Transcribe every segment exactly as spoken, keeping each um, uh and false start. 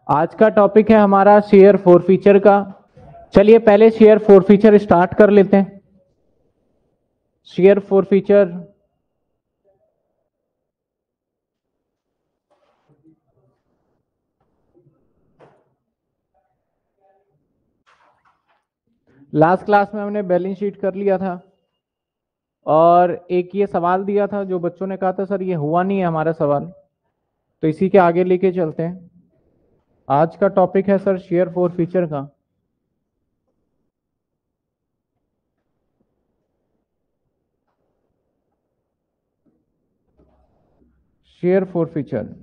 आज का टॉपिक है हमारा शेयर फोरफीचर का। चलिए पहले शेयर फोरफीचर स्टार्ट कर लेते हैं। शेयर फोरफीचर लास्ट क्लास में हमने बैलेंस शीट कर लिया था और एक ये सवाल दिया था जो बच्चों ने कहा था सर ये हुआ नहीं है हमारा सवाल, तो इसी के आगे लेके चलते हैं। आज का टॉपिक है सर शेयर फोरफीचर का। शेयर फोरफीचर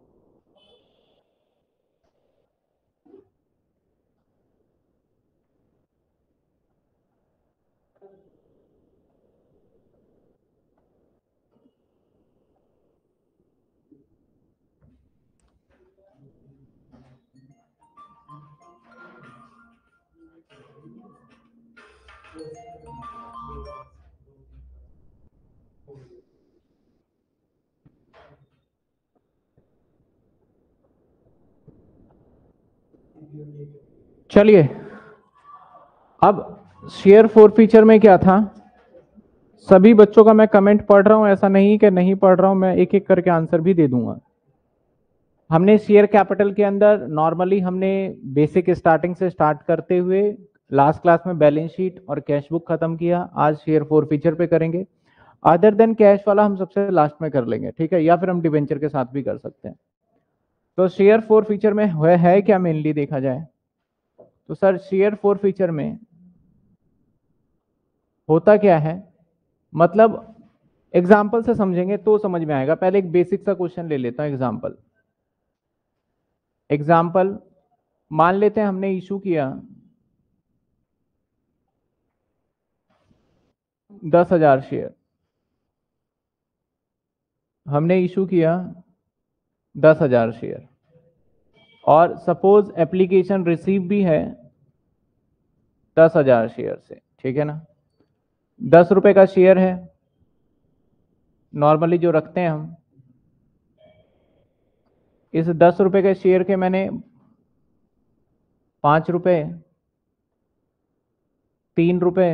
चलिए अब शेयर फोरफीचर में क्या था, सभी बच्चों का मैं कमेंट पढ़ रहा हूं, ऐसा नहीं कि नहीं पढ़ रहा हूं, मैं एक एक करके आंसर भी दे दूंगा। हमने शेयर कैपिटल के अंदर नॉर्मली हमने बेसिक स्टार्टिंग से स्टार्ट करते हुए लास्ट क्लास में बैलेंस शीट और कैश बुक खत्म किया। आज शेयर फोरफीचर पे करेंगे। अदर देन कैश वाला हम सबसे लास्ट में कर लेंगे, ठीक है, या फिर हम डिवेंचर के साथ भी कर सकते हैं। तो शेयर फोरफीचर में है, है क्या मेनली देखा जाए तो सर शेयर फोरफीचर में होता क्या है, मतलब एग्जाम्पल से समझेंगे तो समझ में आएगा। पहले एक बेसिक सा क्वेश्चन ले लेता हूं। एग्जाम्पल एग्जाम्पल मान लेते हैं हमने इशू किया दस हजार शेयर। हमने इशू किया दस हजार शेयर और सपोज एप्लीकेशन रिसीव भी है दस हजार शेयर से, ठीक है ना। दस रुपए का शेयर है नॉर्मली जो रखते हैं हम। इस दस रुपए के शेयर के मैंने पांच रुपए, तीन रुपए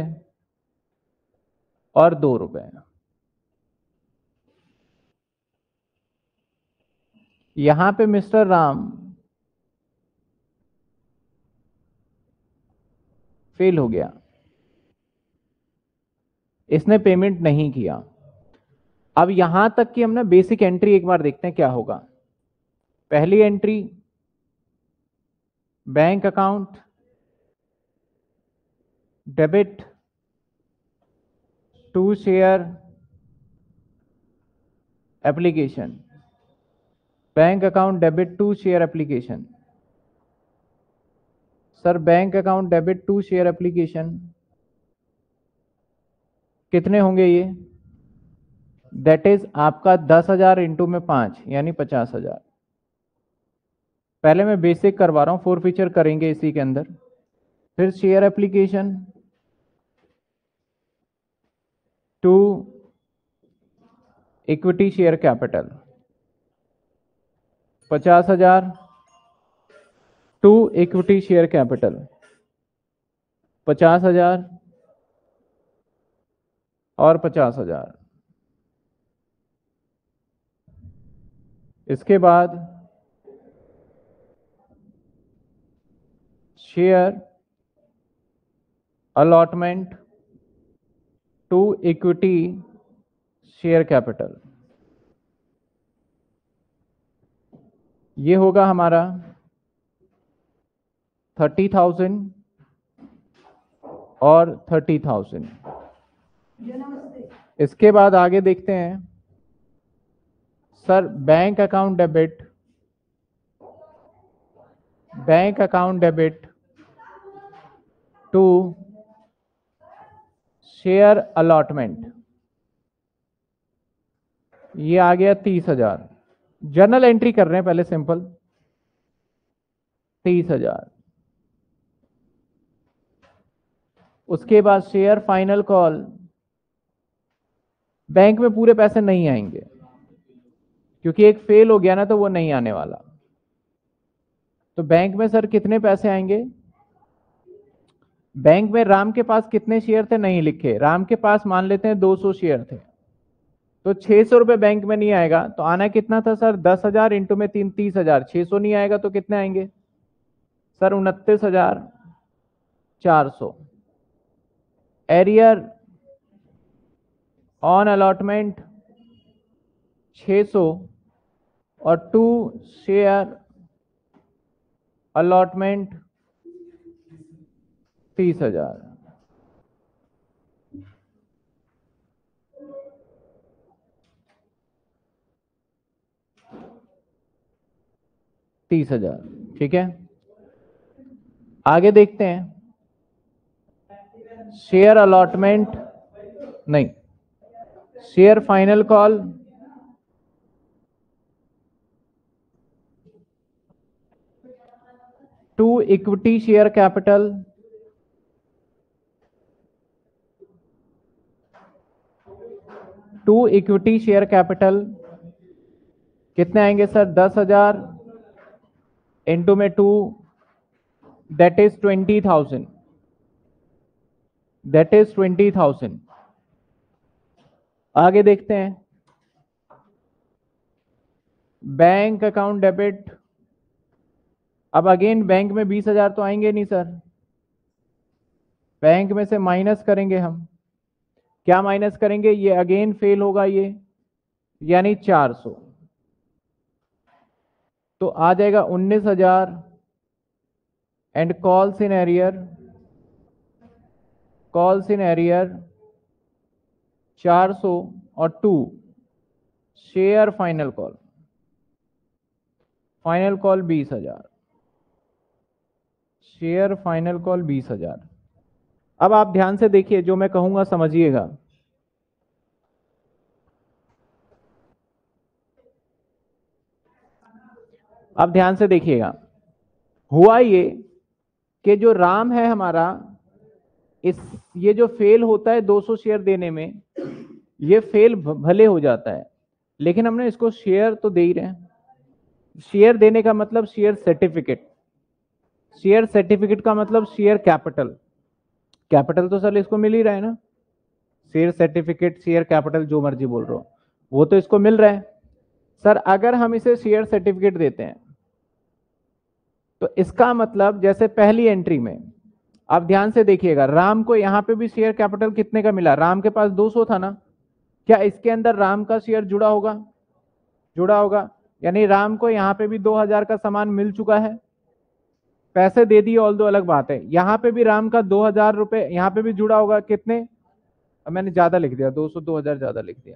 और दो रुपए, यहां पे मिस्टर राम फेल हो गया, इसने पेमेंट नहीं किया। अब यहां तक कि हम ना बेसिक एंट्री एक बार देखते हैं क्या होगा। पहली entry bank account debit to share application, bank account debit to share application. Sir bank account debit to share application कितने होंगे ये, दैट इज आपका दस हजार इंटू में पांच यानी पचास हजार। पहले मैं बेसिक करवा रहा हूं, फोर फीचर करेंगे इसी के अंदर। फिर share application to equity share capital पचास हजार टू इक्विटी शेयर कैपिटल पचास हजार और पचास हजार। इसके बाद share allotment to equity share capital, ये होगा हमारा थर्टी थाउजेंड और थर्टी थाउजेंड। इसके बाद आगे देखते हैं sir bank account debit, bank account debit to share allotment, ये आ गया तीस हजार। जर्नल एंट्री कर रहे हैं पहले सिंपल, तीस हजार। उसके बाद शेयर फाइनल कॉल, बैंक में पूरे पैसे नहीं आएंगे क्योंकि एक फेल हो गया ना तो वो नहीं आने वाला। तो बैंक में सर कितने पैसे आएंगे? बैंक में राम के पास कितने शेयर थे नहीं लिखे, राम के पास मान लेते हैं दो सौ शेयर थे, तो छह सौ रुपए बैंक में नहीं आएगा, तो आना कितना था सर? दस हजार इंटू में तीन, तीस हजार। छह सौ नहीं आएगा तो कितने आएंगे सर? उनतीस हजार चार सौ। एरियर ऑन अलॉटमेंट छह सौ और टू शेयर अलॉटमेंट तीस हजार। तीस हजार, ठीक है। आगे देखते हैं, शेयर अलॉटमेंट नहीं, share final call to equity share capital to equity share capital कितने आएंगे सर? दस हजार इंटू में two, that is twenty thousand, that is twenty thousand. आगे देखते हैं, बैंक अकाउंट डेबिट। अब अगेन बैंक में बीस हजार तो आएंगे नहीं सर, बैंक में से माइनस करेंगे हम। क्या माइनस करेंगे? ये अगेन फेल होगा ये, यानी चार सौ, तो आ जाएगा उन्नीस हजार and calls in arrear, calls in arrear चार सौ और to share final call, final call बीस हजार, शेयर फाइनल कॉल बीस हजार। अब आप ध्यान से देखिए, जो मैं कहूंगा समझिएगा। अब ध्यान से देखिएगा, हुआ ये कि जो राम है हमारा, इस ये जो फेल होता है दो सौ शेयर देने में, ये फेल भले हो जाता है, लेकिन हमने इसको शेयर तो दे ही रहे हैं। शेयर देने का मतलब शेयर सर्टिफिकेट, शेयर सर्टिफिकेट का मतलब शेयर कैपिटल, कैपिटल तो सर इसको मिल ही रहा है ना, शेयर सर्टिफिकेट, शेयर कैपिटल, जो मर्जी बोल रहा हो, वो तो इसको मिल रहा है। सर अगर हम इसे शेयर सर्टिफिकेट देते हैं तो इसका मतलब, जैसे पहली एंट्री में आप ध्यान से देखिएगा, राम को यहां पे भी शेयर कैपिटल कितने का मिला? राम के पास दो सौ था ना, क्या इसके अंदर राम का शेयर जुड़ा होगा? जुड़ा होगा, यानी राम को यहां पे भी दो हजार का सामान मिल चुका है, पैसे दे दिए, ऑल दो अलग बात है। यहां पे भी राम का दो हजार रुपए यहां पे भी जुड़ा होगा, कितने? अब मैंने ज्यादा लिख दिया, दो सौ दो हजार ज्यादा लिख दिया।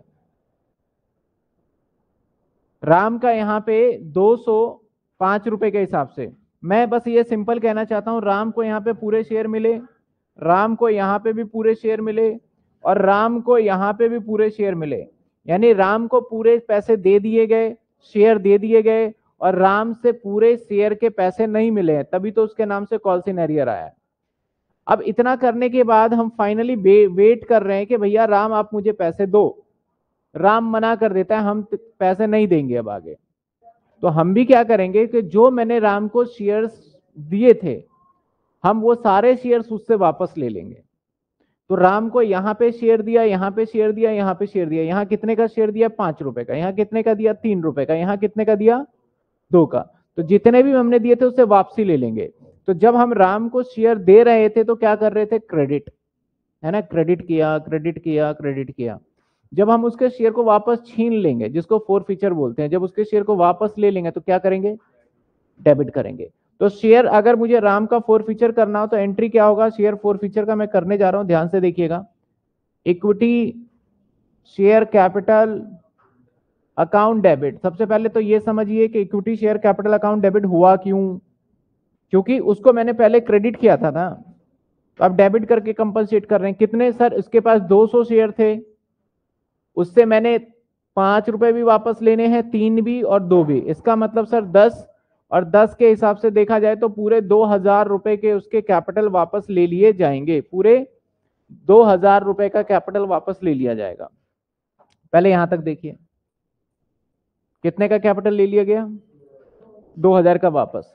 राम का यहां पे दो सौ पांच रुपए के हिसाब से, मैं बस ये सिंपल कहना चाहता हूं, राम को यहां पे पूरे शेयर मिले, राम को यहां पे भी पूरे शेयर मिले, और राम को यहां पे भी पूरे शेयर मिले, यानी राम को पूरे पैसे दे दिए गए, शेयर दे दिए गए, और राम से पूरे शेयर के पैसे नहीं मिले हैं, तभी तो उसके नाम से कॉल्स इन एरियर आया है। अब इतना करने के बाद हम फाइनली वेट कर रहे हैं कि भैया राम आप मुझे पैसे दो, राम मना कर देता है, हम पैसे नहीं देंगे अब आगे। तो हम भी क्या करेंगे कि जो मैंने राम को शेयर्स दिए थे, हम वो सारे शेयर्स उससे वापस ले लेंगे। तो राम को यहां पे शेयर दिया, यहां पे शेयर दिया, यहां पे शेयर दिया, यहां कितने का शेयर दिया? पांच रुपए का, यहां कितने का दिया? तीन रुपए का, यहां कितने का दिया? दो का। तो जितने भी हमने दिए थे उससे वापसी ले लेंगे। तो जब हम राम को शेयर दे रहे थे तो क्या कर रहे थे? क्रेडिट, है ना, क्रेडिट किया, क्रेडिट किया, क्रेडिट किया। जब हम उसके शेयर को वापस छीन लेंगे, जिसको फोर फीचर बोलते हैं, जब उसके शेयर को वापस ले लेंगे तो क्या करेंगे? डेबिट करेंगे। तो शेयर, अगर मुझे राम का फोर फीचर करना हो तो एंट्री क्या होगा? शेयर फोर फीचर का मैं करने जा रहा हूं, ध्यान से देखिएगा। Equity share capital account debit. सबसे पहले तो ये समझिए कि equity share capital account debit हुआ क्यों? क्योंकि उसको मैंने पहले क्रेडिट किया था ना, तो अब डेबिट करके कंपनसेट कर रहे हैं। कितने सर? इसके पास दो सौ शेयर थे, उससे मैंने पांच रुपए भी वापस लेने हैं, तीन भी और दो भी, इसका मतलब सर दस, और दस के हिसाब से देखा जाए तो पूरे दो हजार रुपए के उसके कैपिटल वापस ले लिए जाएंगे, पूरे दो हजार रुपए का कैपिटल वापस ले लिया जाएगा। पहले यहां तक देखिए, कितने का कैपिटल ले लिया गया? दो हजार का वापस।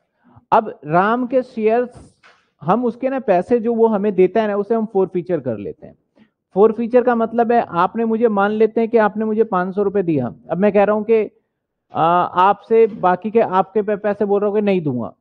अब राम के शेयर्स हम उसके ना पैसे जो वो हमें देता है ना उसे हम फोर फीचर कर लेते हैं। फोर फीचर का मतलब है आपने मुझे मान लेते हैं कि आपने मुझे पांच सौ रुपए दिया, अब मैं कह रहा हूं कि आपसे बाकी के आपके पैसे बोल रहा हूं कि नहीं दूंगा।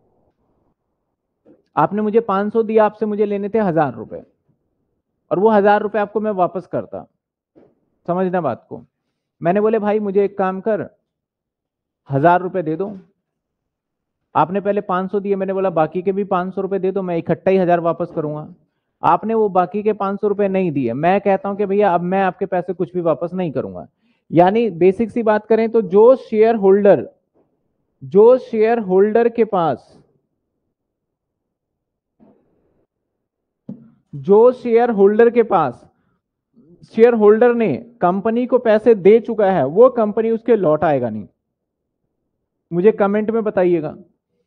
आपने मुझे पांच सौ दिया, आपसे मुझे लेने थे हजार रुपए और वो हजार रुपए आपको मैं वापस करता। समझना बात को। मैंने बोले भाई मुझे एक काम कर, हजार रुपए दे दो। आपने पहले पांच सौ दिए, मैंने बोला बाकी के भी पांच सौ रुपए दे दो, मैं इकट्ठा ही हजार वापस करूंगा। आपने वो बाकी के पांच सौ रुपए नहीं दिए, मैं कहता हूं कि भैया अब मैं आपके पैसे कुछ भी वापस नहीं करूंगा। यानी बेसिक सी बात करें तो जो शेयर होल्डर जो शेयर होल्डर के पास जो शेयर होल्डर के पास शेयर होल्डर ने कंपनी को पैसे दे चुका है वो कंपनी उसके लौट आएगा नहीं। मुझे कमेंट में बताइएगा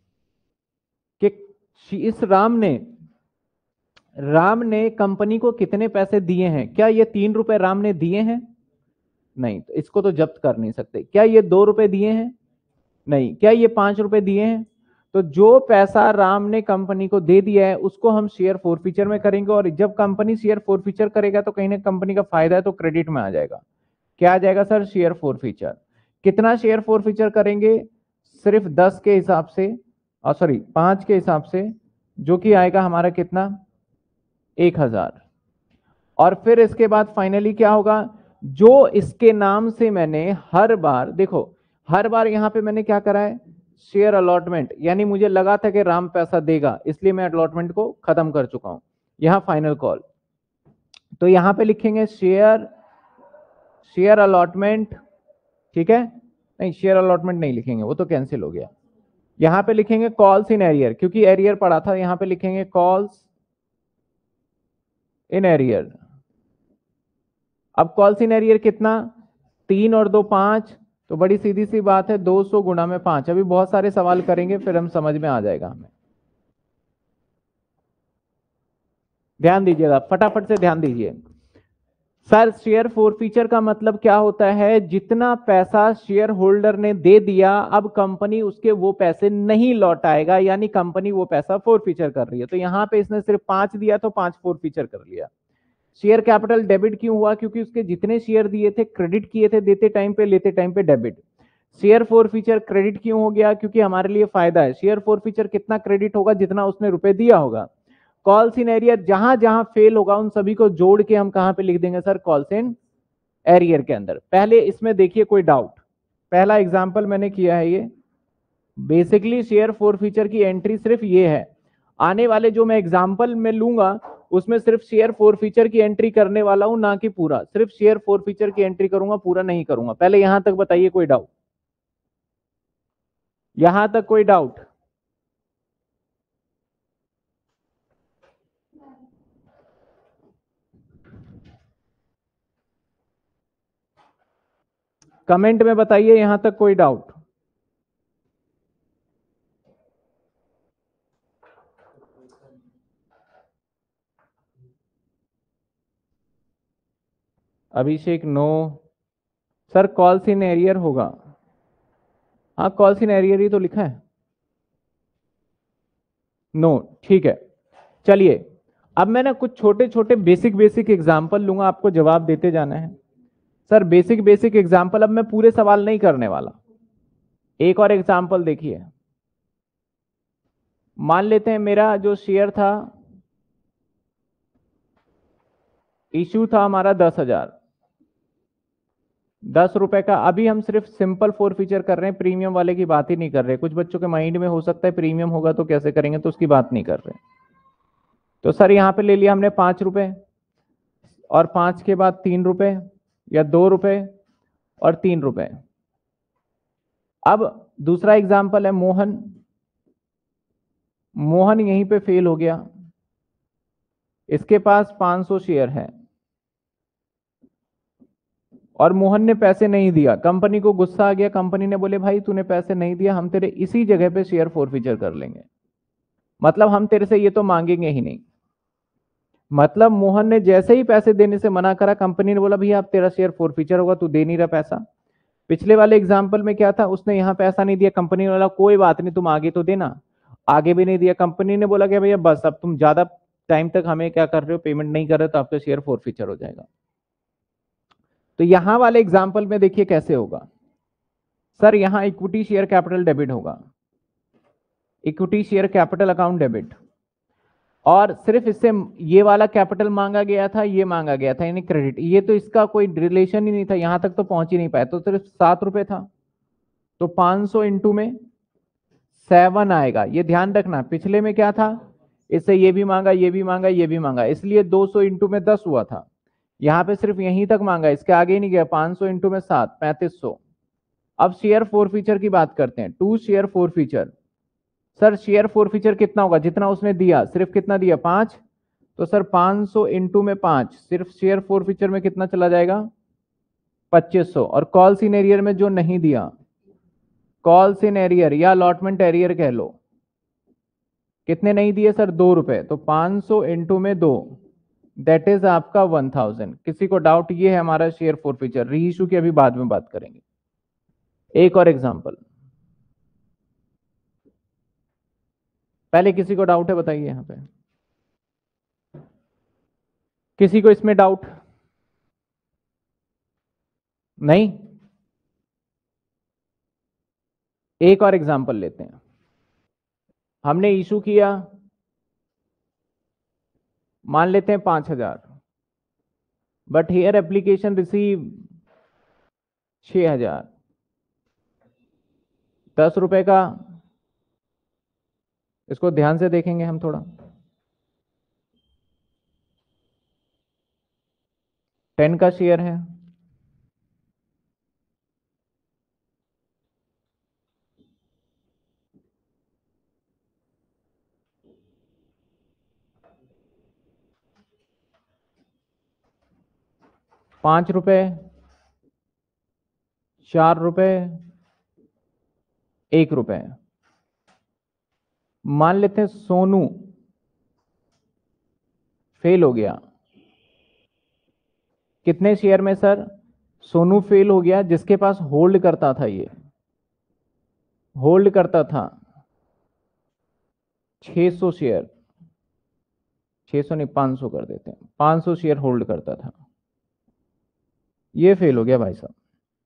कि इस राम ने राम ने कंपनी को कितने पैसे दिए हैं। क्या ये तीन रुपए राम ने दिए हैं? नहीं, तो इसको तो जब्त कर नहीं सकते। क्या ये दो रुपए दिए हैं? नहीं। क्या ये पांच रुपए दिए हैं? तो जो पैसा राम ने कंपनी को दे दिया है उसको हम शेयर फोरफीचर में करेंगे, और जब कंपनी शेयर फोरफीचर करेगा तो कहीं ना कंपनी का फायदा है तो क्रेडिट में आ जाएगा। क्या आ जाएगा सर? Share forfeiture. कितना शेयर फोरफीचर करेंगे? सिर्फ दस के हिसाब से, और सॉरी पांच के हिसाब से, जो कि आएगा हमारा कितना? एक हजार। और फिर इसके बाद फाइनली क्या होगा? जो इसके नाम से मैंने हर बार, देखो हर बार यहां पे मैंने क्या करा है? शेयर अलॉटमेंट, यानी मुझे लगा था कि राम पैसा देगा इसलिए मैं अलॉटमेंट को खत्म कर चुका हूं। यहां फाइनल कॉल, तो यहां पे लिखेंगे शेयर शेयर अलॉटमेंट, ठीक है? नहीं, शेयर अलॉटमेंट नहीं लिखेंगे, वो तो कैंसिल हो गया। यहां पे लिखेंगे कॉल्स इन एरियर, क्योंकि एरियर पड़ा था, यहां पे लिखेंगे कॉल्स इन एरियर। अब कॉल्स इन एरियर कितना? तीन और दो पांच, तो बड़ी सीधी सी बात है, दो सौ गुणा में पांच। अभी बहुत सारे सवाल करेंगे फिर हम समझ में आ जाएगा हमें। ध्यान दीजिएगा, फटाफट से ध्यान दीजिए। सर शेयर फोरफीचर का मतलब क्या होता है? जितना पैसा शेयर होल्डर ने दे दिया अब कंपनी उसके वो पैसे नहीं लौटाएगा, यानी कंपनी वो पैसा फोरफीचर कर रही है। तो यहां पे इसने सिर्फ पांच दिया तो पांच फोरफीचर कर लिया। शेयर कैपिटल डेबिट क्यों हुआ? क्योंकि उसके जितने शेयर दिए थे क्रेडिट किए थे, देते टाइम पे लेते टाइम पे डेबिट। शेयर फोरफीचर क्रेडिट क्यों हो गया? क्योंकि हमारे लिए फायदा है। शेयर फोरफीचर कितना क्रेडिट होगा? जितना उसने रुपए दिया होगा। कॉल्स इन एरियर, जहां जहां फेल होगा उन सभी को जोड़ के हम कहां पे लिख देंगे सर? कॉल्स इन एरियर के अंदर। पहले इसमें देखिए कोई डाउट? पहला एग्जांपल मैंने किया है, ये बेसिकली शेयर फोरफीचर की एंट्री सिर्फ ये है। आने वाले जो मैं एग्जांपल में लूंगा उसमें सिर्फ शेयर फोरफीचर की एंट्री करने वाला हूं, ना कि पूरा। सिर्फ शेयर फोरफीचर की एंट्री करूंगा, पूरा नहीं करूंगा। पहले यहां तक बताइए कोई डाउट? यहां तक कोई डाउट? कमेंट में बताइए यहां तक कोई doubt? Abhishek no. Sir calls in arrear होगा। हाँ, कॉल्स इन एरियर ही तो लिखा है। नो, ठीक है। चलिए अब मैं ना कुछ छोटे छोटे बेसिक बेसिक एग्जांपल लूंगा, आपको जवाब देते जाना है। सर बेसिक बेसिक एग्जांपल, अब मैं पूरे सवाल नहीं करने वाला। एक और एग्जांपल देखिए। मान लेते हैं मेरा जो शेयर था, इशू था हमारा दस हजार दस रुपए का। अभी हम सिर्फ सिंपल फोर फीचर कर रहे हैं, प्रीमियम वाले की बात ही नहीं कर रहे। कुछ बच्चों के माइंड में हो सकता है प्रीमियम होगा तो कैसे करेंगे, तो उसकी बात नहीं कर रहे। तो सर यहां पे ले लिया हमने पांच रुपए, और पांच के बाद तीन रुपए, या दो रुपए और तीन रुपए। अब दूसरा एग्जाम्पल है मोहन। मोहन यहीं पे फेल हो गया। इसके पास पांच सौ शेयर है और मोहन ने पैसे नहीं दिया। कंपनी को गुस्सा आ गया, कंपनी ने बोले भाई तूने पैसे नहीं दिया, हम तेरे इसी जगह पे शेयर फोरफीचर कर लेंगे। मतलब हम तेरे से ये तो मांगेंगे ही नहीं। मतलब मोहन ने जैसे ही पैसे देने से मना करा, कंपनी ने बोला भैया अब तेरा शेयर फोरफीचर होगा, तू दे नहीं रहा पैसा। पिछले वाले एग्जाम्पल में क्या था? उसने यहां पैसा नहीं दिया, कंपनी ने बोला कोई बात नहीं तुम आगे तो देना। आगे भी नहीं दिया, कंपनी ने बोला कि भैया बस अब तुम ज्यादा टाइम तक हमें क्या कर रहे हो, पेमेंट नहीं कर रहे, तो आपका शेयर फोरफीचर हो जाएगा। तो यहां वाले एग्जाम्पल में देखिए कैसे होगा। सर यहां इक्विटी शेयर कैपिटल डेबिट होगा, equity share capital account debit, और सिर्फ इससे ये वाला कैपिटल मांगा गया था, ये मांगा गया था यानी क्रेडिट, ये तो इसका कोई रिलेशन ही नहीं था, यहां तक तो पहुंच ही नहीं पाया, तो सिर्फ सात रुपए था, तो पांच सौ इंटू में सेवन आएगा। ये ध्यान रखना, पिछले में क्या था, इससे ये भी मांगा, ये भी मांगा, ये भी मांगा, इसलिए दो सौ इंटू में दस हुआ था। यहां पे सिर्फ यहीं तक मांगा, इसके आगे ही नहीं गया, पांच सौ इंटू में सात, पैंतीस सौ। अब शेयर फोर फीचर की बात करते हैं, to share forfeiture. Sir share forfeiture कितना होगा, जितना उसने दिया, सिर्फ कितना दिया, पांच, तो सर पांच सौ इंटू में पांच, सिर्फ शेयर फोर फीचर में कितना चला जाएगा, पच्चीस सौ। और कॉल इन एरियर में जो नहीं दिया, कॉल इन एरियर या अलॉटमेंट एरियर कह लो, कितने नहीं दिए सर, दो रुपए, तो पांच सौ इंटू में दो, दैट इज आपका वन थाउजेंड। किसी को डाउट, ये है हमारा share forfeiture. Reissue की अभी बाद में बात करेंगे। एक और एग्जांपल, पहले किसी को डाउट है बताइए यहां पे, किसी को इसमें डाउट नहीं? एक और एग्जांपल लेते हैं। हमने इशू किया, मान लेते हैं पांच हजार, बट हियर एप्लीकेशन रिसीव छह हजार, दस रुपए का, इसको ध्यान से देखेंगे हम थोड़ा। टेन का शेयर है, पांच रुपए, चार रुपए, एक रुपए। मान लेते हैं सोनू फेल हो गया। कितने शेयर में सर, सोनू फेल हो गया जिसके पास होल्ड करता था, ये होल्ड करता था छह सौ शेयर, छह सौ नहीं पांच सौ कर देते हैं, पांच सौ शेयर होल्ड करता था, ये फेल हो गया भाई साहब।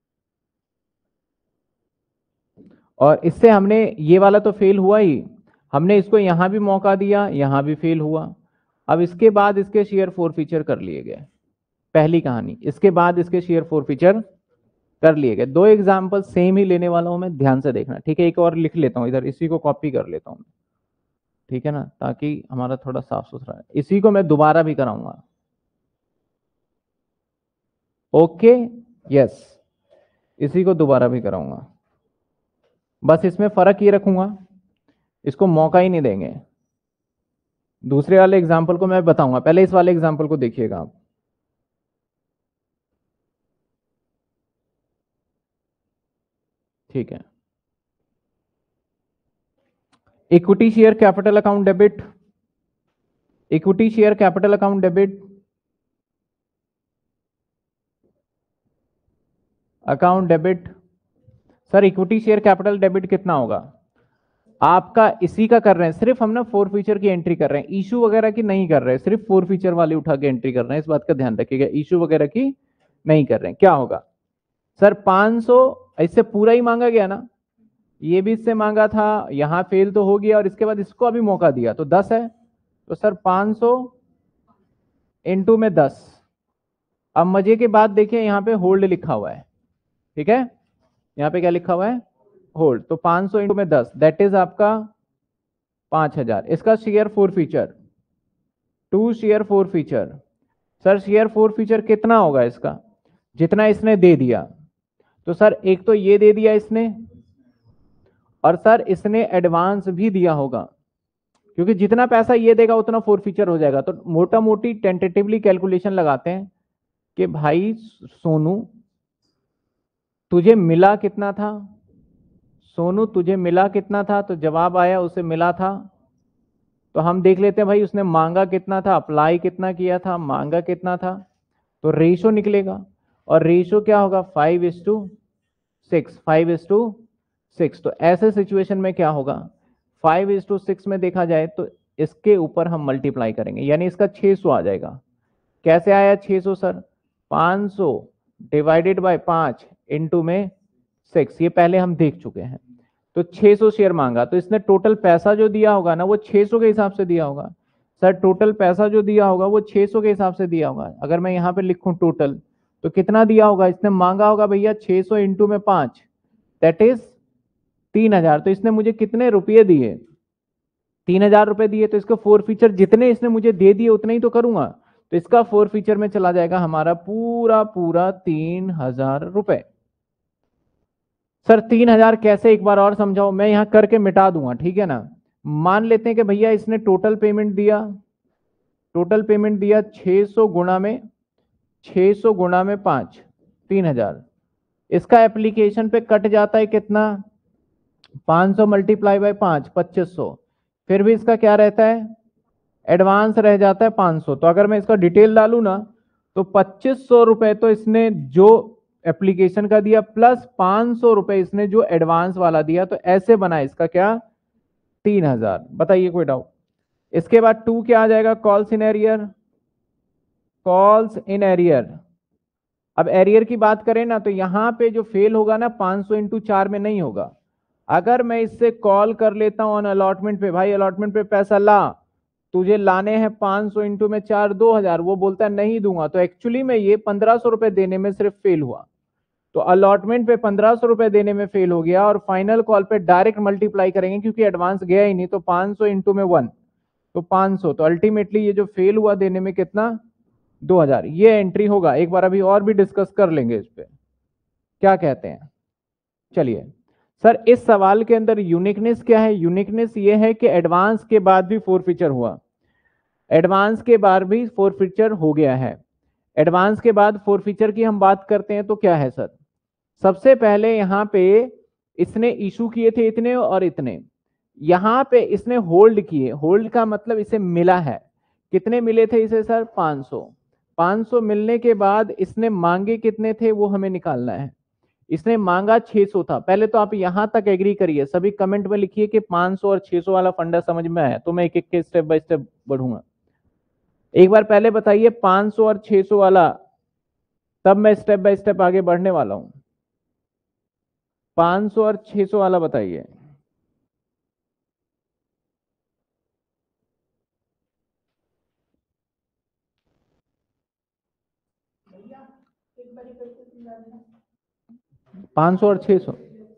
और इससे हमने, ये वाला तो फेल हुआ ही, हमने इसको यहां भी मौका दिया, यहां भी फेल हुआ। अब इसके बाद इसके शेयर फोर फीचर कर लिए गए, पहली कहानी, इसके बाद इसके शेयर फोर फीचर कर लिए गए। दो एग्जाम्पल सेम ही लेने वाला हूं मैं, ध्यान से देखना, ठीक है? एक और लिख लेता हूं इधर, इसी को कॉपी कर लेता हूं, ठीक है ना, ताकि हमारा थोड़ा साफ सुथरा है। इसी को मैं दोबारा भी कराऊंगा, ओके, यस, इसी को दोबारा भी कराऊंगा, बस इसमें फर्क ये रखूंगा, इसको मौका ही नहीं देंगे। दूसरे वाले एग्जाम्पल को मैं बताऊंगा, पहले इस वाले एग्जाम्पल को देखिएगा आप। ठीक है, equity share capital account debit, equity share capital account debit, account debit. Sir equity share capital debit कितना होगा आपका, इसी का कर रहे हैं, सिर्फ हम ना फोर फीचर की एंट्री कर रहे हैं, इशू वगैरह की नहीं कर रहे हैं, सिर्फ फोर फीचर वाली उठा के एंट्री कर रहे हैं, इस बात का ध्यान रखिएगा, इशू वगैरह की नहीं कर रहे हैं। क्या होगा सर, पांच सौ, इससे पूरा ही मांगा गया ना, ये भी इससे मांगा था, यहां फेल तो हो गया, और इसके बाद इसको अभी मौका दिया, तो दस है, तो सर पांच सौ इंटू में दस। अब मजे की बात देखिए, यहां पे होल्ड लिखा हुआ है, ठीक है, यहां पे क्या लिखा हुआ है, होल्ड, तो पांच सौ इंटू में दस, दैट इज आपका पांच हजार। इसका share forfeiture, to share forfeiture. Sir share forfeiture कितना होगा इसका, जितना इसने दे दिया, तो सर एक तो ये दे दिया इसने, और सर इसने एडवांस भी दिया होगा, क्योंकि जितना पैसा ये देगा उतना फोर फीचर हो जाएगा। तो मोटा मोटी टेंटेटिवली कैलकुलेशन लगाते हैं कि भाई सोनू तुझे मिला कितना था, सोनू तुझे मिला कितना था, तो जवाब आया उसे मिला था। तो हम देख लेते हैं भाई उसने मांगा कितना था, अप्लाई कितना किया था, मांगा कितना था, तो रेशो निकलेगा, और रेशो क्या होगा, five is to six, five is to six. तो ऐसे सिचुएशन में क्या होगा, फाइव इज टू सिक्स में देखा जाए तो इसके ऊपर हम मल्टीप्लाई करेंगे, यानी इसका छह सौ आ जाएगा। कैसे आया छह सौ सर? पाँच सौ डिवाइडेड बाय पाँच इंटू में सिक्स, ये पहले हम देख चुके हैं। तो छह सौ शेयर मांगा, तो इसने टोटल पैसा जो दिया होगा ना वो छह सौ के हिसाब से दिया होगा। सर टोटल पैसा जो दिया होगा वो छह सौ के हिसाब से दिया होगा। अगर मैं यहाँ पे लिखूं टोटल, तो कितना दिया होगा? इसने मांगा होगा भैया छह सौ इंटू में पाँच, दैट इज तीन हजार। तो इसने मुझे कितने रुपये दिए? तीन हजार रुपए दिए। तो इसका फोर फीचर जितने इसने मुझे दे दिए उतने ही तो करूंगा। तो इसका फोर फीचर में चला जाएगा हमारा पूरा पूरा तीन हजार रुपए। सर तीन हजार कैसे, एक बार और समझाओ। मैं यहां करके मिटा दूंगा, ठीक है ना। मान लेते हैं कि भैया इसने टोटल पेमेंट दिया, टोटल पेमेंट दिया छह सौ गुणा में छह सौ गुणा में पांच, तीन हजार। इसका एप्लीकेशन पे कट जाता है कितना? पाँच सौ मल्टीप्लाई बाय पांच, पच्चीस सौ। फिर भी इसका क्या रहता है? एडवांस रह जाता है पाँच सौ। तो अगर मैं इसका डिटेल डालू ना, तो पच्चीस सौ रुपए तो इसने जो एप्लीकेशन का दिया प्लस पाँच सौ रुपए इसने जो एडवांस वाला दिया। तो ऐसे बना इसका क्या? तीन हजार। बताइए कोई डाउट? इसके बाद टू क्या आ जाएगा? Calls in arrear, calls in arrear. अब एरियर की बात करें ना, तो यहां पे जो फेल होगा ना पाँच सौ इंटू चार में नहीं होगा। अगर मैं इससे कॉल कर लेता हूं ऑन अलॉटमेंट पे, भाई अलॉटमेंट पे पैसा ला, तुझे लाने हैं पाँच सौ इंटू में चार, दो हजार, वो बोलता है नहीं दूंगा, तो एक्चुअली में ये पंद्रह सौ रुपए देने में सिर्फ फेल हुआ। तो अलॉटमेंट पे पंद्रह सौ रुपए देने में फेल हो गया, और फाइनल कॉल पे डायरेक्ट मल्टीप्लाई करेंगे क्योंकि एडवांस गया ही नहीं। तो पाँच सौ इंटू में वन, तो पाँच सौ। तो अल्टीमेटली ये जो फेल हुआ देने में कितना? दो हजार। ये एंट्री होगा। एक बार अभी और भी डिस्कस कर लेंगे इस पे, क्या कहते हैं? चलिए सर, इस सवाल के अंदर यूनिकनेस क्या है? यूनिकनेस ये है कि एडवांस के बाद भी फोर फीचर हुआ, एडवांस के बाद भी फोर फीचर हो गया है। एडवांस के बाद फोर फीचर की हम बात करते हैं तो क्या है सर? सबसे पहले यहां पे इसने इशू किए थे इतने और इतने, यहां पे इसने होल्ड किए। होल्ड का मतलब इसे मिला है। कितने मिले थे इसे सर? पाँच सौ। पाँच सौ मिलने के बाद इसने मांगे कितने थे वो हमें निकालना है। इसने मांगा छह सौ था। पहले तो आप यहां तक एग्री करिए, सभी कमेंट में लिखिए कि पाँच सौ और छह सौ वाला फंडा समझ में आया, तो मैं एक एक के स्टेप बाय स्टेप बढ़ूंगा। एक बार पहले बताइए पाँच सौ और छह सौ वाला, तब मैं स्टेप बाय स्टेप आगे बढ़ने वाला हूं। पाँच सौ और छह सौ वाला बताइए। पाँच सौ और छह सौ,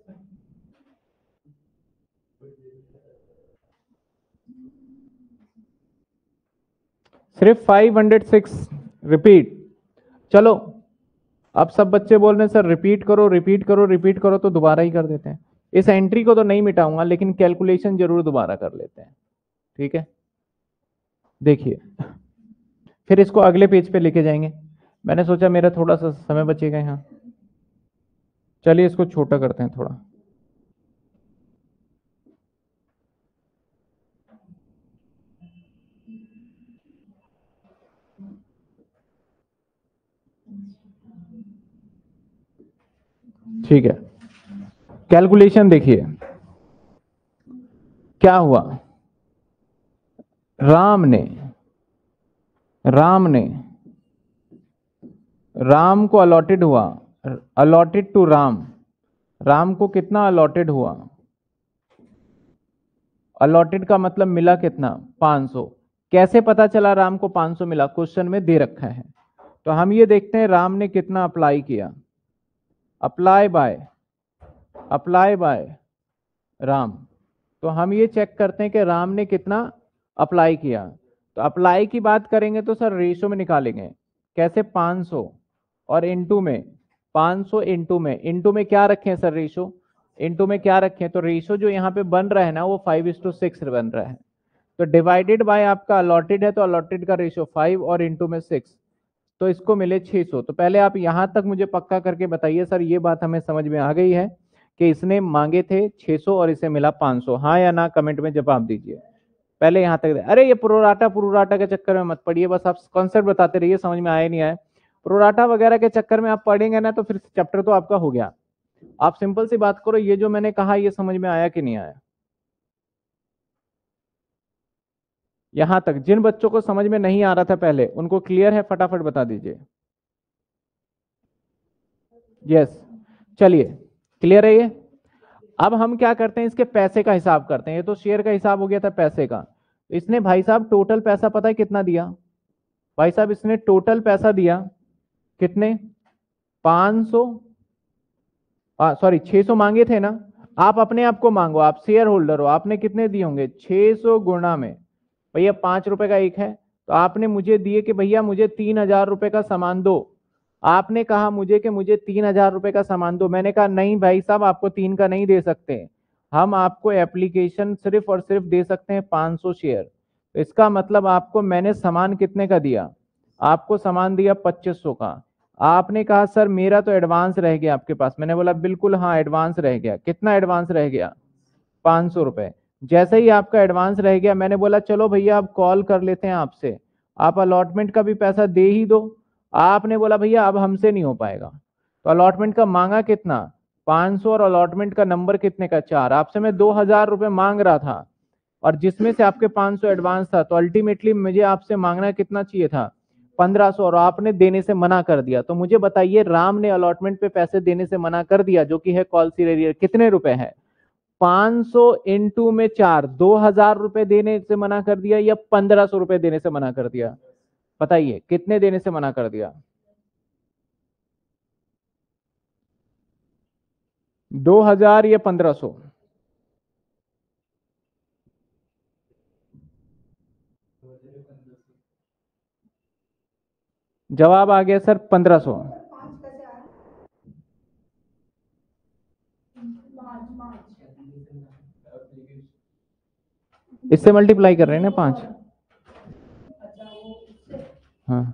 सिर्फ फाइव हंड्रेड सिक्स। रिपीट। चलो अब सब बच्चे बोल रहे हैं सर रिपीट करो रिपीट करो रिपीट करो, तो दोबारा ही कर देते हैं। इस एंट्री को तो नहीं मिटाऊंगा, लेकिन कैलकुलेशन जरूर दोबारा कर लेते हैं, ठीक है? देखिए, फिर इसको अगले पेज पे लेके जाएंगे। मैंने सोचा मेरा थोड़ा सा समय बचेगा यहाँ। चलिए इसको छोटा करते हैं थोड़ा। ठीक है, कैलकुलेशन देखिए क्या हुआ। राम ने राम ने राम को अलॉटेड हुआ, अलॉटेड टू राम। राम को कितना अलॉटेड हुआ? अलॉटेड का मतलब मिला कितना? पाँच सौ। कैसे पता चला राम को पाँच सौ मिला? क्वेश्चन में दे रखा है। तो हम ये देखते हैं राम ने कितना अप्लाई किया। Apply by apply by Ram. तो हम ये चेक करते हैं कि राम ने कितना अप्लाई किया। तो अप्लाई की बात करेंगे तो सर रेशो में निकालेंगे। कैसे? पाँच सौ और इनटू में पाँच सौ इंटू में इंटू में क्या रखें सर? रेशो। इंटू में क्या रखें? तो रेशो जो यहाँ पे बन रहा है ना वो फाइव इज टू सिक्स बन रहा है। तो डिवाइडेड बाय आपका अलॉटेड है, तो अलॉटेड का रेशो फाइव और इंटू में सिक्स, तो इसको मिले छह सौ। तो पहले आप यहां तक मुझे पक्का करके बताइए सर ये बात हमें समझ में आ गई है कि इसने मांगे थे छह सौ और इसे मिला पाँच सौ? हाँ या ना कमेंट में जवाब दीजिए। पहले यहां तक। अरे ये प्रोराटा प्रोराटा के चक्कर में मत पड़िए, बस आप कॉन्सेप्ट बताते रहिए, समझ में आया नहीं आया। प्रोराटा वगैरह के चक्कर में आप पढ़ेंगे ना तो फिर चैप्टर तो आपका हो गया। आप सिंपल सी बात करो, ये जो मैंने कहा ये समझ में आया कि नहीं आया? यहां तक जिन बच्चों को समझ में नहीं आ रहा था पहले उनको क्लियर है, फटाफट बता दीजिए। यस, चलिए क्लियर है ये। अब हम क्या करते हैं, इसके पैसे का हिसाब करते हैं। ये तो शेयर का हिसाब हो गया था, पैसे का। इसने भाई साहब टोटल पैसा पता है कितना दिया? भाई साहब इसने टोटल पैसा दिया कितने? पांच सौ, सॉरी छह सौ मांगे थे ना। आप अपने आप को मांगो, आप शेयर होल्डर हो, आपने कितने दिए होंगे? छह सौ गुणा में, भैया पांच रुपए का एक है, तो आपने मुझे दिए कि भैया मुझे तीन हजार रुपए का सामान दो। आपने कहा मुझे कि मुझे तीन हजार रुपए का सामान दो। मैंने कहा नहीं भाई साहब, आपको तीन का नहीं दे सकते, हम आपको एप्लीकेशन सिर्फ और सिर्फ दे सकते हैं पांच सौ शेयर। तो इसका मतलब आपको मैंने सामान कितने का दिया? आपको सामान दिया पच्चीस सौ का। आपने कहा सर मेरा तो एडवांस रह गया आपके पास। मैंने बोला बिल्कुल हाँ एडवांस रह गया। कितना एडवांस रह गया? पांच सौ रुपए। जैसे ही आपका एडवांस रह गया, मैंने बोला चलो भैया अब कॉल कर लेते हैं आपसे, आप अलॉटमेंट का भी पैसा दे ही दो। आपने बोला भैया अब हमसे नहीं हो पाएगा। तो अलॉटमेंट का मांगा कितना? पांच सौ, और अलॉटमेंट का नंबर कितने का? चार। आपसे मैं दो हजार रुपए मांग रहा था, और जिसमें से आपके पांच सौ एडवांस था, तो अल्टीमेटली मुझे आपसे मांगना कितना चाहिए था? पंद्रह सौ, और आपने देने से मना कर दिया। तो मुझे बताइए, राम ने अलॉटमेंट पे पैसे देने से मना कर दिया, जो कि है कॉल सीरियर, कितने रुपए है? पांच सौ इंटू में चार, दो हजार रुपए देने से मना कर दिया या पंद्रह सौ रुपए देने से मना कर दिया? बताइए कितने देने से मना कर दिया? दो हजार या पंद्रह सौ? जवाब आ गया सर पंद्रह सौ। इससे मल्टीप्लाई कर रहे हैं ना पांच। हाँ,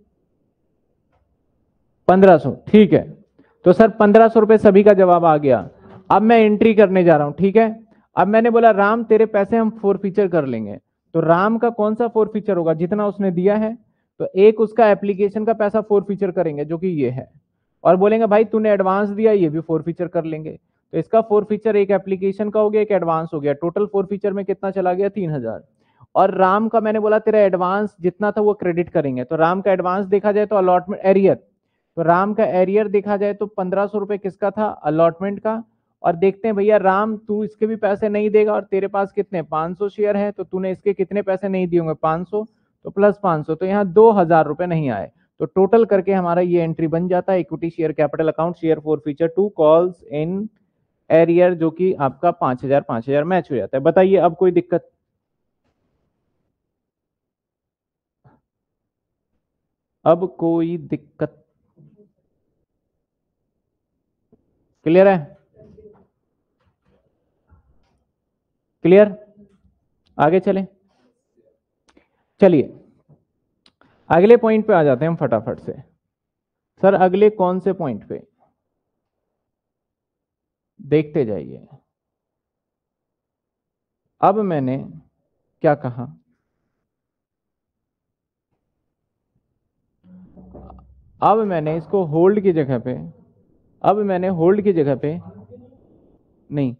पंद्रह सौ, ठीक है। तो सर पंद्रह सौ रुपए सभी का जवाब आ गया। अब मैं एंट्री करने जा रहा हूं, ठीक है। अब मैंने बोला राम तेरे पैसे हम फोर फीचर कर लेंगे। तो राम का कौन सा फोर फीचर होगा? जितना उसने दिया है। तो एक उसका एप्लीकेशन का पैसा फोर फीचर करेंगे, जो कि ये है, और बोलेंगे भाई तूने एडवांस दिया, ये भी फोर फीचर कर लेंगे। तो इसका फोर फीचर एक एप्लीकेशन का हो गया, एक एडवांस हो गया। टोटल फोर फीचर में कितना चला गया? तीन हजार। और राम का मैंने बोला तेरा एडवांस जितना था वो क्रेडिट करेंगे। तो राम का एडवांस देखा जाए तो अलॉटमेंट एरियर, तो राम का एरियर देखा जाए तो पंद्रह सौ रुपए किसका था? अलॉटमेंट का। और देखते हैं भैया राम तू इसके भी पैसे नहीं देगा, और तेरे पास कितने? पांच सौ शेयर है, तो तूने इसके कितने पैसे नहीं दिए होंगे? पांच सौ, तो प्लस पांच सौ, तो यहाँ दो हजार रुपए नहीं आए। तो टोटल करके हमारा ये एंट्री बन जाता है equity share capital account share forfeiture to calls in arrear, जो कि आपका पांच हजार पांच हजार मैच हो जाता है। बताइए अब कोई दिक्कत? अब कोई दिक्कत? क्लियर है? क्लियर? आगे चलें। चलिए अगले पॉइंट पे आ जाते हैं हम फटाफट से। सर अगले कौन से पॉइंट पे? देखते जाइए। अब मैंने क्या कहा? अब मैंने इसको होल्ड की जगह पे, अब मैंने होल्ड की जगह पे नहीं,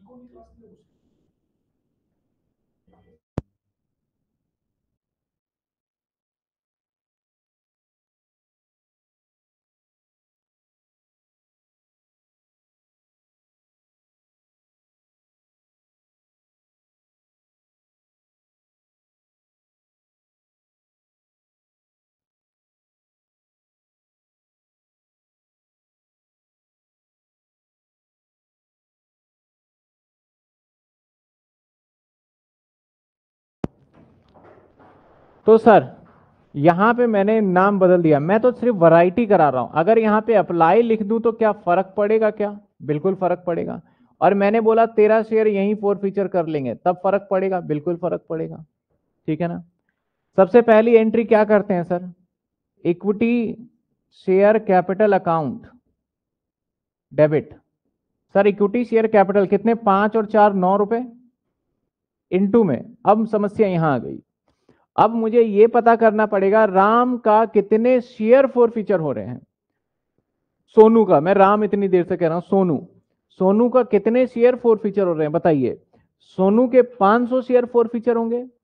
तो सर यहां पे मैंने नाम बदल दिया। मैं तो सिर्फ वैरायटी करा रहा हूं। अगर यहां पे अप्लाई लिख दूं तो क्या फर्क पड़ेगा? क्या बिल्कुल फर्क पड़ेगा। और मैंने बोला तेरा शेयर यहीं फोर फीचर कर लेंगे, तब फर्क पड़ेगा? बिल्कुल फर्क पड़ेगा। ठीक है ना। सबसे पहली एंट्री क्या करते हैं sir? Equity share capital account debit. Sir equity share capital कितने? पांच और चार नौ रुपए इनटू में। अब समस्या यहां आ गई। अब मुझे यह पता करना पड़ेगा राम का कितने शेयर फोर फीचर हो रहे हैं। सोनू का, मैं राम इतनी देर से कह रहा हूं, सोनू सोनू का कितने शेयर फोर फीचर हो रहे हैं बताइए। सोनू के पांच सौ शेयर फोर फीचर होंगे,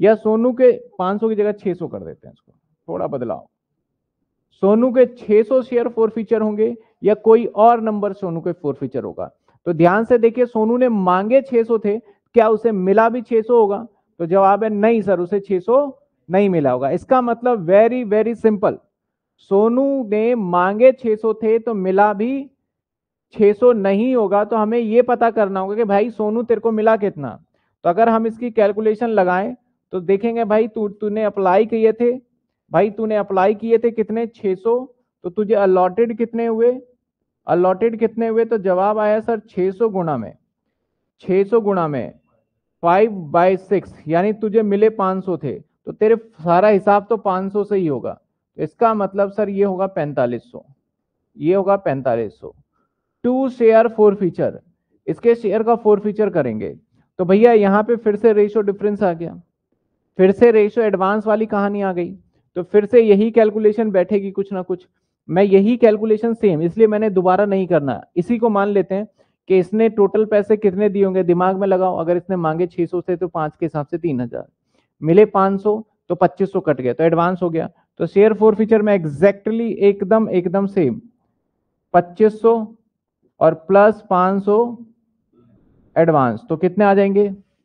या सोनू के पाँच सौ की जगह छह सौ कर देते हैं इसको, थोड़ा बदलाव। सोनू के छह सौ शेयर फोरफीचर होंगे या कोई और नंबर सोनू के फोरफीचर होगा। तो ध्यान से देखिए, सोनू ने मांगे छह सौ थे, क्या उसे मिला भी छह सौ होगा? तो जवाब है नहीं सर, उसे छह सौ नहीं मिला होगा। इसका मतलब वेरी वेरी सिंपल, सोनू ने मांगे छह सौ थे तो मिला भी छह सौ नहीं होगा। तो हमें यह पता करना होगा कि भाई सोनू तेरे को मिला कितना। तो अगर हम इसकी कैलकुलेशन लगाएं तो देखेंगे भाई तू तूने अप्लाई किए थे, भाई तूने अप्लाई किए थे कितने, छह सौ, तो तुझे अलॉटेड कितने हुए, अलॉटेड कितने हुए? तो जवाब आया सर छह सौ गुणा में छह सौ गुणा में फाइव बाई सिक्स, यानी तुझे मिले पाँच सौ थे, तो तेरे सारा हिसाब तो पाँच सौ से ही होगा। इसका मतलब सर ये होगा पैंतालीस सौ, ये होगा पैंतालीस सौ। टू शेयर फोर फीचर, इसके शेयर का फोर फीचर करेंगे तो भैया यहां पे फिर से रेशियो डिफरेंस आ गया, फिर से रेशियो एडवांस वाली कहानी आ गई। तो फिर से यही कैलकुलेशन बैठेगी कुछ ना कुछ। मैं यही कैलकुलेशन सेम, इसलिए मैंने दोबारा नहीं करना, इसी को मान लेते हैं कि इसने टोटल पैसे कितने दिए होंगे, दिमाग में लगाओ। अगर इसने मांगे छह सौ से तो पांच के हिसाब से तीन हजार, मिले पाँच सौ तो पच्चीस सौ कट गया, तो एडवांस हो गया। तो शेयर फोर फीचर में एग्जैक्टली एकदम एकदम सेम पच्चीस सौ और प्लस पाँच सौ एडवांस, तो कितने आ जाएंगे,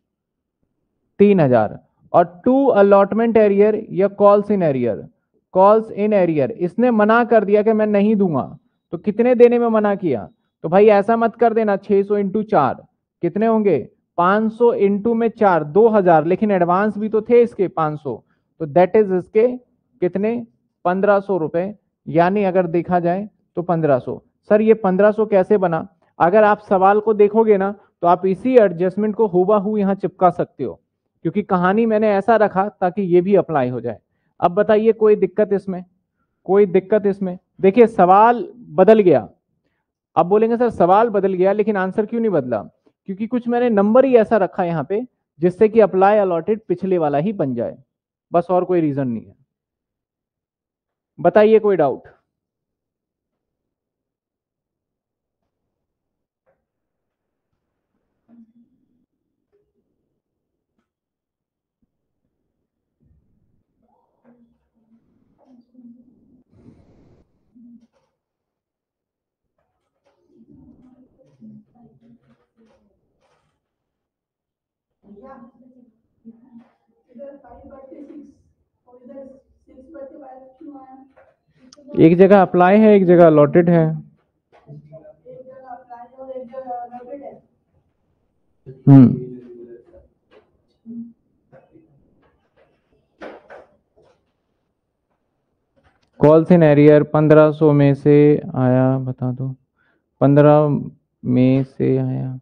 तीन हजार। और टू अलॉटमेंट एरियर या calls in arrear, calls in arrear इसने मना कर दिया कि मैं नहीं दूंगा, तो कितने देने में मना किया? तो भाई ऐसा मत कर देना, छह सौ इंटू चार कितने होंगे, पाँच सौ इंटू में चार दो हजार, लेकिन एडवांस भी तो थे इसके पाँच सौ, तो दैट इज इसके कितने, पंद्रह सौ रुपए। यानी अगर देखा जाए तो पंद्रह सौ। सर ये पंद्रह सौ कैसे बना? अगर आप सवाल को देखोगे ना तो आप इसी एडजस्टमेंट को हुबहू यहां चिपका सकते हो, क्योंकि कहानी मैंने ऐसा रखा ताकि ये भी अप्लाई हो जाए। अब बताइए कोई दिक्कत इसमें, कोई दिक्कत इसमें? देखिए सवाल बदल गया। अब बोलेंगे सर सवाल बदल गया लेकिन आंसर क्यों नहीं बदला? क्योंकि कुछ मैंने नंबर ही ऐसा रखा यहां पे जिससे कि अप्लाई अलॉटेड पिछले वाला ही बन जाए, बस और कोई रीजन नहीं है। बताइए कोई डाउट? एक जगह अप्लाई है, एक जगह अलॉटेड है। हम्म कॉल्स इन एरियर पंद्रह सौ में से आया, बता दो, पंद्रह में से आया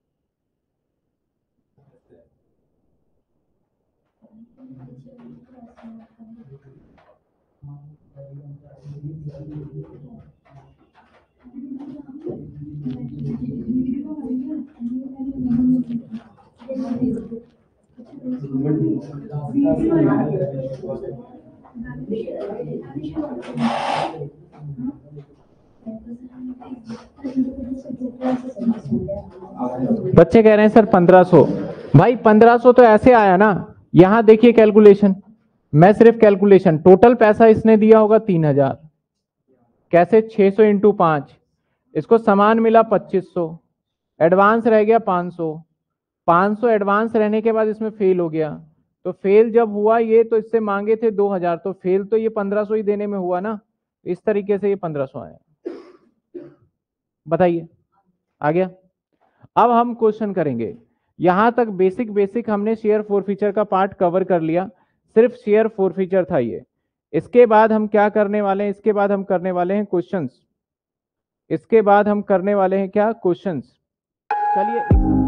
बच्चे कह रहे हैं सर पंद्रह सौ। भाई पंद्रह सौ तो ऐसे आया ना, यहां देखिए कैलकुलेशन, मैं सिर्फ कैलकुलेशन, टोटल पैसा इसने दिया होगा तीन हजार, कैसे, छह सौ इंटू पांच, इसको सामान मिला पच्चीस सौ, एडवांस रह गया पाँच सौ, पाँच सौ एडवांस रहने के बाद इसमें फेल हो गया, तो फेल जब हुआ ये तो इससे मांगे थे दो हजार, तो फेल तो ये पंद्रह सौ ही देने में हुआ ना, इस तरीके से ये पंद्रह सौ आया। बताइए आ गया? अब हम क्वेश्चन करेंगे। यहां तक बेसिक बेसिक हमने शेयर फोरफीचर का पार्ट कवर कर लिया, सिर्फ शेयर फोरफीचर था ये। इसके बाद हम क्या करने वाले हैं, इसके बाद हम करने वाले हैं क्वेश्चंस, इसके बाद हम करने वाले हैं क्या, क्वेश्चंस। चलिए